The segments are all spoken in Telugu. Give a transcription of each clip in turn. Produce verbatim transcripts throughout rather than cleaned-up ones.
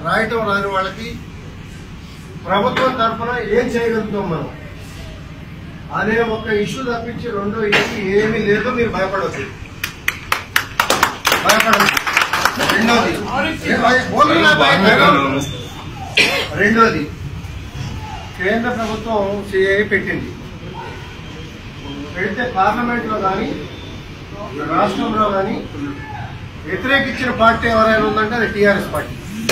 రాయటం రాని వాళ్ళకి ప్రభుత్వం తరఫున ఏం చేయగలుగుతాం మనం అనే ఒక ఇష్యూ తప్పించి రెండో ఇష్యూ ఏమీ లేదు. మీరు భయపడవచ్చు, భయపడవచ్చు. రెండోది రెండోది కేంద్ర ప్రభుత్వం సిఏఏ పెట్టింది. పెడితే పార్లమెంట్ లో కానీ రాష్ట్రంలో కానీ వ్యతిరేకించిన పార్టీ ఎవరైనా ఉందంటే అది టీఆర్ఎస్ పార్టీ.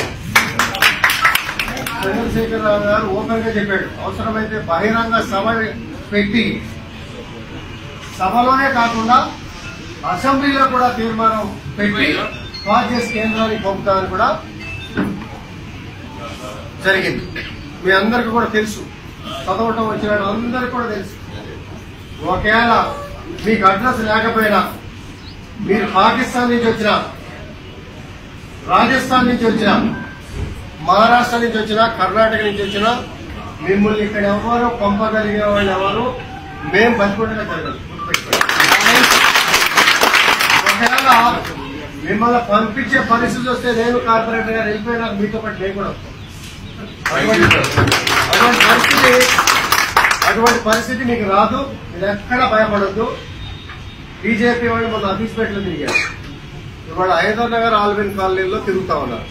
చంద్రశేఖరరావు గారు ఓపెన్ గా చెప్పాడు, అవసరమైతే బహిరంగ సభ పెట్టి సభలోనే కాకుండా అసెంబ్లీలో కూడా తీర్మానం పెట్టి పాస్ చేసి కేంద్రానికి పంపుతామని కూడా జరిగింది. మీ అందరికీ కూడా తెలుసు, చదవటం వచ్చిన అందరికీ కూడా తెలుసు. ఒకవేళ మీకు అడ్రస్ లేకపోయినా మీరు పాకిస్తాన్ నుంచి వచ్చినా, రాజస్థాన్ నుంచి వచ్చినా, మహారాష్ట్ర నుంచి వచ్చినా, కర్ణాటక నుంచి వచ్చినా మిమ్మల్ని ఇక్కడ ఎవరు పంపగలిగే వాళ్ళు ఎవరు మేము బతికుండగా జరగదు. ఒకవేళ మిమ్మల్ని పంపించే పరిస్థితి వస్తే నేను కార్పొరేటర్ గారు వెళ్ళిపోయినా మీతో పాటు నేను కూడా అటువంటి అటువంటి పరిస్థితి అటువంటి పరిస్థితి మీకు రాదు. మీరు ఎక్కడ భయపడద్దు. బీజేపీ వాళ్ళు మొన్న అఫీస్పేటలో తిరిగారు, ఇవాళ హైదర్ నగర్ ఆల్విన్ కాలనీలో తిరుగుతా ఉన్నారు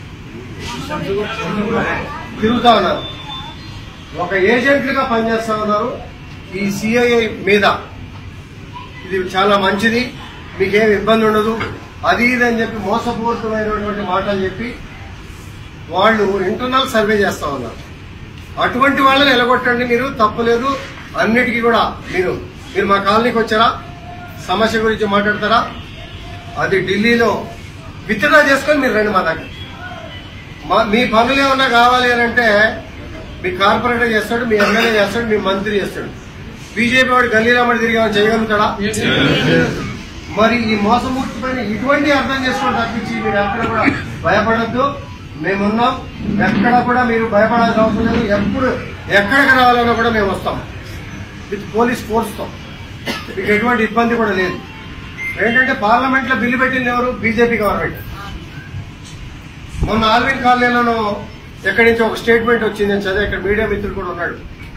తిరుగుతా ఉన్నారు ఒక ఏజెంట్లుగా పనిచేస్తా ఉన్నారు. ఈ సిఐఏ మీద ఇది చాలా మంచిది, మీకేం ఇబ్బంది ఉండదు, అది ఇది అని చెప్పి మోసపూరితమైనటువంటి మాటలు చెప్పి వాళ్ళు ఇంటర్నల్ సర్వే చేస్తా ఉన్నారు. అటువంటి వాళ్ళని ఎలగొట్టండి, మీరు తప్పులేదు. అన్నిటికీ కూడా మీరు మీరు మా కాలనీకి వచ్చారా, సమస్య గురించి మాట్లాడతారా, అది ఢిల్లీలో విత్డ్రా చేసుకొని మీరు రండి మా దగ్గర. మీ పనులు ఏమన్నా కావాలి అని అంటే మీ కార్పొరేటర్ చేస్తాడు, మీ ఎమ్మెల్యే చేస్తాడు, మీ మంత్రి చేస్తాడు. బీజేపీ వాడు గల్లీరామడి తిరిగి ఏమైనా చేయగలుగుతాడా? మరి ఈ మోసమూర్తి పైన ఇటువంటి అర్థం చేసుకోవడం తప్పించి మీరు ఎక్కడ కూడా భయపడద్దు. మేమున్నాం, ఎక్కడ కూడా మీరు భయపడాల్సిన అవసరం లేదు. ఎప్పుడు ఎక్కడికి రావాలన్నా కూడా మేము వస్తాం విత్ పోలీస్ ఫోర్స్ తో. మీకు ఎటువంటి ఇబ్బంది కూడా లేదు. ఏంటంటే పార్లమెంట్ లో బిల్లు పెట్టింది ఎవరు? BJP government. మొన్న ఆల్విన్ కాలనీలోనూ ఎక్కడి నుంచి ఒక స్టేట్మెంట్ వచ్చింది అని చదివి, ఇక్కడ మీడియా మిత్రుడు కూడా ఉన్నాడు,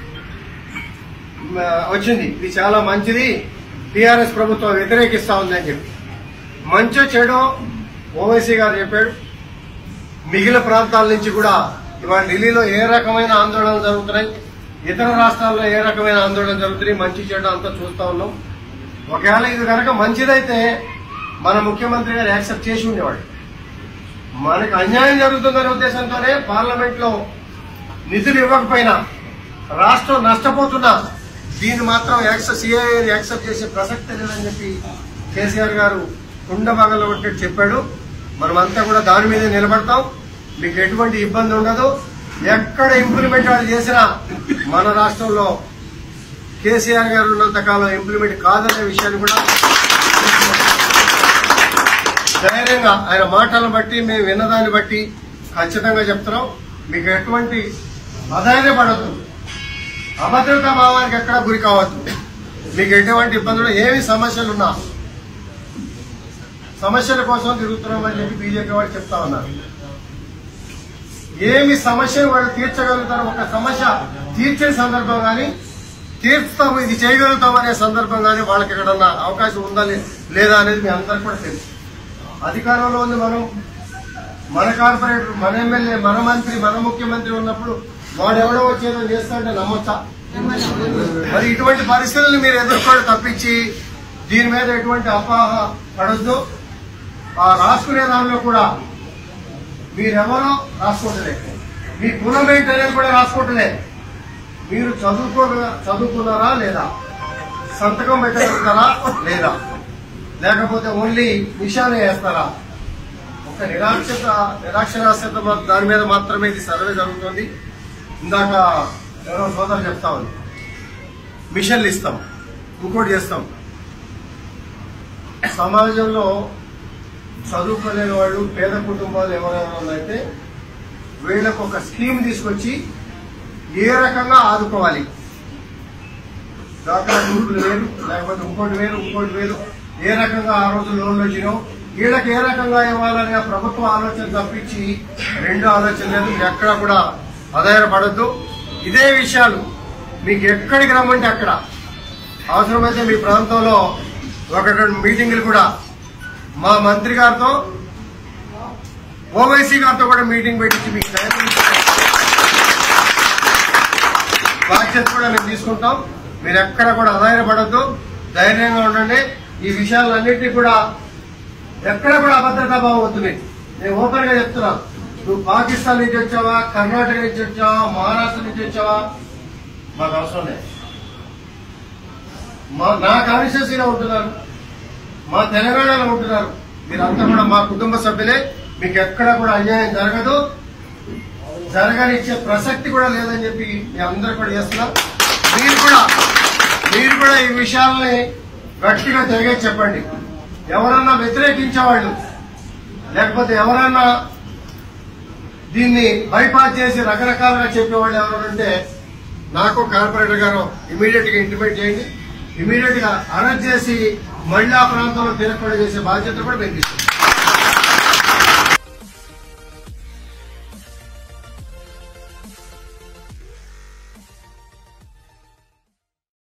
వచ్చింది ఇది చాలా మంచిది, టీఆర్ఎస్ ప్రభుత్వం వ్యతిరేకిస్తా ఉంది అని చెప్పి. మంచో చెడో ఓవైసీ గారు చెప్పాడు. మిగిలిన ప్రాంతాల నుంచి కూడా ఇవాళ ఢిల్లీలో ఏ రకమైన ఆందోళనలు జరుగుతున్నాయి, ఇతర రాష్ట్రాల్లో ఏ రకమైన ఆందోళన జరుగుతున్నాయి, మంచి చెడు అంతా చూస్తా ఉన్నాం. ఒకవేళ ఇది కనుక మంచిదైతే మన ముఖ్యమంత్రి గారు యాక్సెప్ట్ చేసి ఉండేవాడు. మనకు అన్యాయం జరుగుతుందనే ఉద్దేశంతోనే పార్లమెంట్ లో నిధులు ఇవ్వకపోయినా, రాష్ట్రం నష్టపోతున్నా దీన్ని మాత్రం సిఏఏ యాక్సెప్ట్ చేసే ప్రసక్తి లేదని చెప్పి కేసీఆర్ గారు కుండభాగంలో ఒకటి చెప్పాడు. మనమంతా కూడా దాని మీదే నిలబడతాం. మీకు ఎటువంటి ఇబ్బంది ఉండదు. ఎక్కడ ఇంప్లిమెంట్ వాళ్ళు చేసినా మన రాష్ట్రంలో కేసీఆర్ గారు ఉన్నంత కాలం ఇంప్లిమెంట్ కాదనే విషయాన్ని కూడా ధైర్యంగా ఆయన మాటలను బట్టి మేము విన్నదాన్ని బట్టి ఖచ్చితంగా చెప్తున్నాం. మీకు ఎటువంటి అధైర్యపడద్దు, అభద్రతా భావానికి ఎక్కడ గురి కావద్దు. మీకు ఎటువంటి ఇబ్బందులు, ఏమి సమస్యలున్నా సమస్యల కోసం తిరుగుతున్నామని చెప్పి బీజేపీ వాళ్ళు చెప్తా ఉన్నారు. ఏమి సమస్యను వాళ్ళు తీర్చగలుగుతారు, ఒక సమస్య తీర్చే సందర్భం కానీ, తీర్చుతాము ఇది చేయగలుగుతాం అనే సందర్భం కానీ వాళ్ళకి ఎక్కడన్నా అవకాశం ఉందా లేదా అనేది మీ అందరికీ కూడా తెలుసు. అధికారంలో ఉంది మనం, మన కార్పొరేటర్, మన ఎమ్మెల్యే, మన మంత్రి, మన ముఖ్యమంత్రి ఉన్నప్పుడు వాడెవడో వచ్చేదో చేస్తాడంటే నమ్మొచ్చా? మరి ఇటువంటి పరిస్థితులను మీరు ఎదుర్కోవడం తప్పించి దీని మీద ఎటువంటి అపోహ పడొద్దు. ఆ రాసుకునే దానిలో కూడా మీరెవరో రాసుకోవట్లేదు, మీ కులం ఏంటనేది కూడా రాసుకోవట్లేదు. మీరు చదువుకో చదువుకున్నారా లేదా, సంతకం పెట్టగలుగుతారా లేదా, లేకపోతే ఓన్లీ నిశానే వేస్తారా? ఒక నిరాక్షత నిరాక్షరాస్యత దాని మీద మాత్రమే ఇది సర్వే జరుగుతుంది. ఇందాక ఎవరో సోదరు చెప్తా ఉంది, మిషన్లు ఇస్తాం, ఇంకోటి చేస్తాం. సమాజంలో చదువుకోలేని వాళ్ళు, పేద కుటుంబాలు ఎవరైనా ఉన్నాయంటే వీళ్ళకు ఒక స్కీమ్ తీసుకొచ్చి ఏ రకంగా ఆదుకోవాలి, డాక్టర్ గ్రూపులు వేరు, లేకపోతే ఇంకోటి వేరు ఇంకోటి వేరు, ఏ రకంగా ఆ రోజు లోన్లు వచ్చినో వీళ్ళకి ఏ రకంగా ఇవ్వాలనే ప్రభుత్వ ఆలోచన తప్పించి రెండు ఆలోచన లేదు. మీరు ఎక్కడ కూడా ఆధారపడద్దు. ఇదే విషయాలు మీకు ఎక్కడికి రమ్మంటే అక్కడ, అవసరమైతే మీ ప్రాంతంలో ఒక రెండు మీటింగులు కూడా మా మంత్రి గారితో ఓవైసీ గారితో కూడా మీటింగ్ పెట్టించి మీకు బాధ్యత కూడా మేము తీసుకుంటాం. మీరు ఎక్కడ కూడా ఆధారపడద్దు, ధైర్యంగా ఉండండి. ఈ విషయాలన్నింటినీ కూడా ఎక్కడ కూడా అభద్రతా భావం అవుతుంది. నేను ఓపెన్ గా చెప్తున్నాను. నువ్వు పాకిస్తాన్ నుంచి వచ్చావా, కర్ణాటక నుంచి వచ్చావా, మహారాష్ట్ర నుంచి వచ్చావా, మాకు అవసరం లేదు. మా నా కాన్స్టిట్యూన్సీలో ఉంటున్నారు, మా తెలంగాణలో ఉంటున్నారు. మీరంతా కూడా మా కుటుంబ సభ్యులే. మీకు ఎక్కడ కూడా అన్యాయం జరగదు, జరగనిచ్చే ప్రసక్తి కూడా లేదని చెప్పి మీ అందరూ కూడా చేస్తున్నాం. మీరు కూడా మీరు కూడా ఈ విషయాలని గట్టిగా తిరిగే చెప్పండి. ఎవరన్నా వ్యతిరేకించేవాళ్ళు, లేకపోతే ఎవరన్నా దీన్ని బైపాస్ చేసి రకరకాలుగా చెప్పేవాళ్ళు ఎవరంటే నాకు కార్పొరేటర్ గారు ఇమీడియట్ గా ఇంటిమేట్ చేయండి. ఇమీడియట్ గా అరెస్ట్ చేసి మళ్ళీ ఆ ప్రాంతంలో తిరగకుండా చేసే బాధ్యత కూడా మేము తీసుకుంటాం.